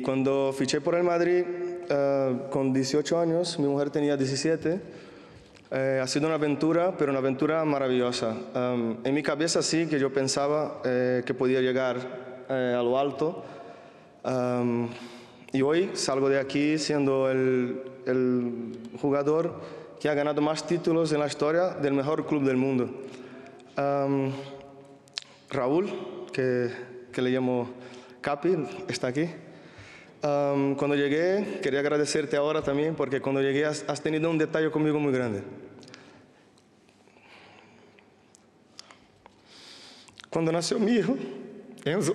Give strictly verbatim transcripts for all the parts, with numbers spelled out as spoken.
cuando fiché por el Madrid, uh, con dieciocho años, mi mujer tenía diecisiete, eh, ha sido una aventura, pero una aventura maravillosa. Um, en mi cabeza sí que yo pensaba eh, que podía llegar eh, a lo alto. Um, y hoy salgo de aquí siendo el, el jugador que ha ganado más títulos en la historia del mejor club del mundo. Um, Raúl, que, que le llamo Capi, está aquí. Um, cuando llegué, quería agradecerte ahora también, porque cuando llegué has, has tenido un detalle conmigo muy grande. Cuando nació mi hijo, Enzo,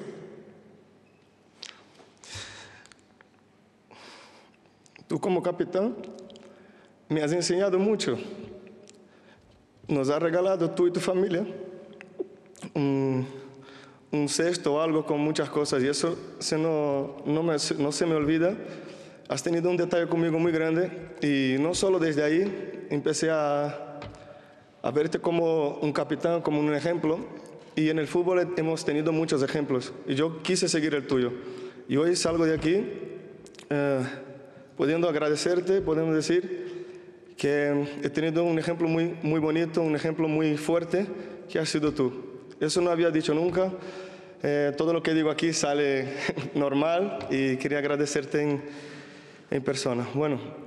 tú como capitán me has enseñado mucho. Nos has regalado tú y tu familia un, un cesto o algo con muchas cosas, y eso se no, no, me, no se me olvida. Has tenido un detalle conmigo muy grande, y no solo desde ahí empecé a, a verte como un capitán, como un ejemplo, y en el fútbol hemos tenido muchos ejemplos, y yo quise seguir el tuyo. Y hoy salgo de aquí eh, pudiendo agradecerte, podemos decir que he tenido un ejemplo muy, muy bonito, un ejemplo muy fuerte, que has sido tú. Eso no había dicho nunca. Eh, todo lo que digo aquí sale normal, y quería agradecerte en, en persona. Bueno.